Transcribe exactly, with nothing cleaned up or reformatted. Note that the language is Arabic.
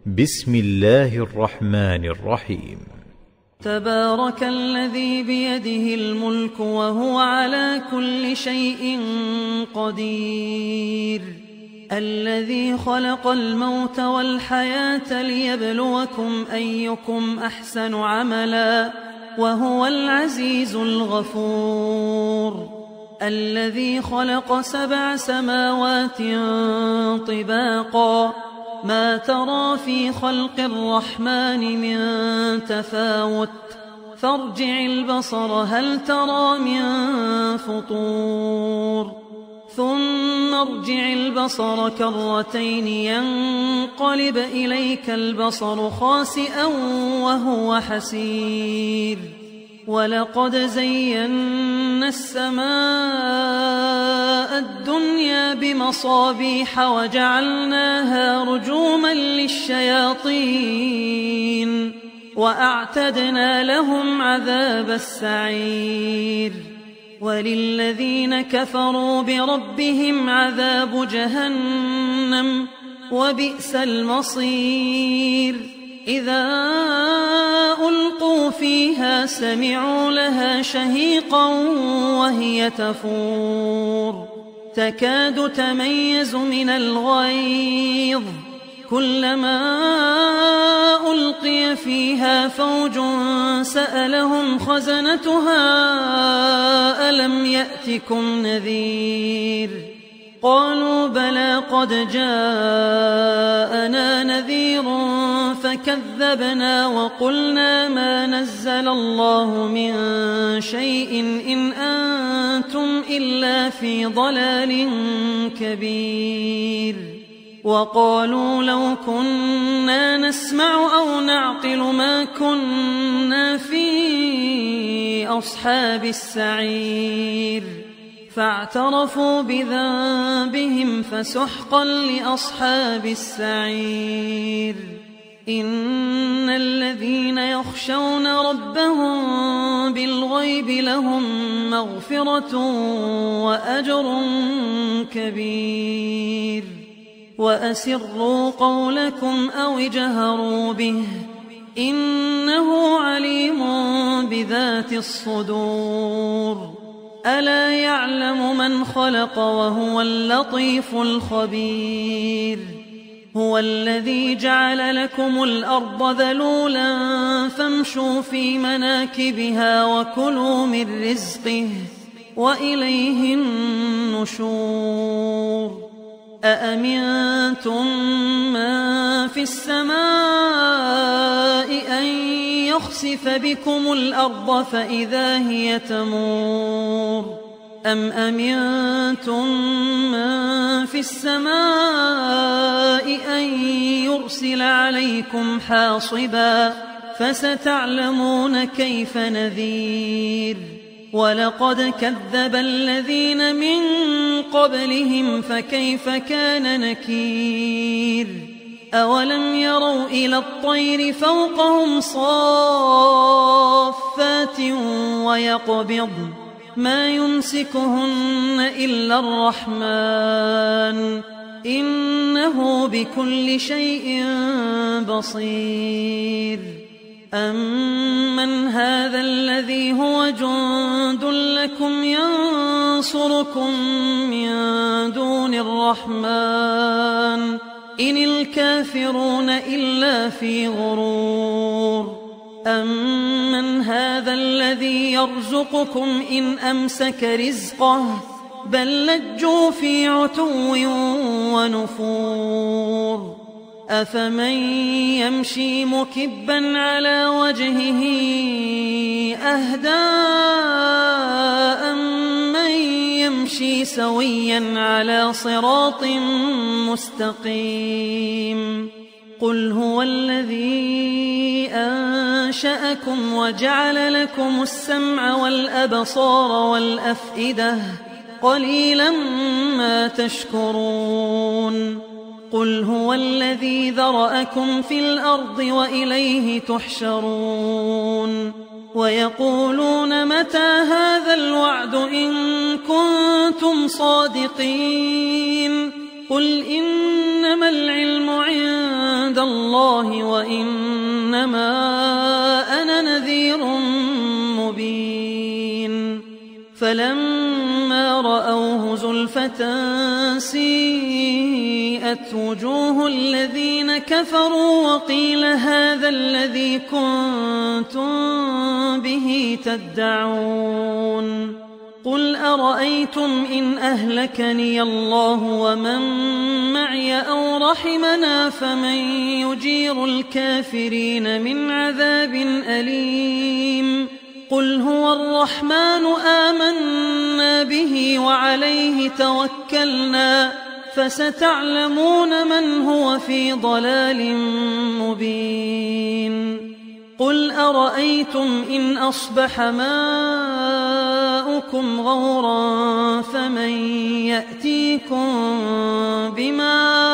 بسم الله الرحمن الرحيم. تبارك الذي بيده الملك وهو على كل شيء قدير، الذي خلق الموت والحياة ليبلوكم أيكم أحسن عملا وهو العزيز الغفور، الذي خلق سبع سماوات طباقا ما ترى في خلق الرحمن من تفاوت فارجع البصر هل ترى من فطور ثم ارجع البصر كرتين ينقلب إليك البصر خاسئا وهو حسير، ولقد زينا السماء الدنيا بمصابيح وجعلناها رجوما للشياطين وأعتدنا لهم عذاب السعير، وللذين كفروا بربهم عذاب جهنم وبئس المصير، إذا ألقوا فيها سمعوا لها شهيقا وهي تفور تكاد تميز من الغيظ، كلما ألقي فيها فوج سألهم خزنتها ألم يأتكم نذير، قالوا بلى قد جاءنا نذير فكذبنا وقلنا ما نزل الله من شيء إن أنتم إلا في ضلال كبير، وقالوا لو كنا نسمع أو نعقل ما كنا في أصحاب السعير، فاعترفوا بذنبهم فسحقا لأصحاب السعير، إن الذين يخشون ربهم بالغيب لهم مغفرة وأجر كبير، وأسروا قولكم أو اجهروا به إنه عليم بذات الصدور، ألا يعلم من خلق وهو اللطيف الخبير، هو الذي جعل لكم الأرض ذلولا فامشوا في مناكبها وكلوا من رزقه وإليه النشور، أأمنتم من في السماء أن يخسف بكم الأرض فإذا هي تمور، أم أمنتم من في السماء أن يرسل عليكم حاصبا فستعلمون كيف نذير، ولقد كذب الذين من قبلهم فكيف كان نكير، أولم يروا إلى الطير فوقهم صافات ويقبضن ما يمسكهن إلا الرحمن إنه بكل شيء بصير، أمن هذا الذي هو جند لكم ينصركم من دون الرحمن إن الكافرون إلا في غرور، أمن هذا الذي يرزقكم إن أمسك رزقه بل لجوا في عتو ونفور، أفمن يمشي مكبا على وجهه أهدى أمن يمشي سويا على صراط مستقيم، قل هو الذي أنشأكم وجعل لكم السمع والأبصار والأفئدة قليلا ما تشكرون، قل هو الذي ذرأكم في الأرض وإليه تحشرون، ويقولون متى هذا الوعد إن كنتم صادقين، قل إنما العلم عند الله وإنما أنا نذير مبين فلما رأوه زلفة سيئت وجوه الذين كفروا وقيل هذا الذي كنتم به تدعون قل أرأيتم إن أهلكني الله ومن معي أو رحمنا فمن يجير الكافرين من عذاب أليم قل هو الرحمن آمنا به وعليه توكلنا فستعلمون من هو في ضلال مبين قل أرأيتم إن أصبح ماؤكم غورا فمن يأتيكم بماء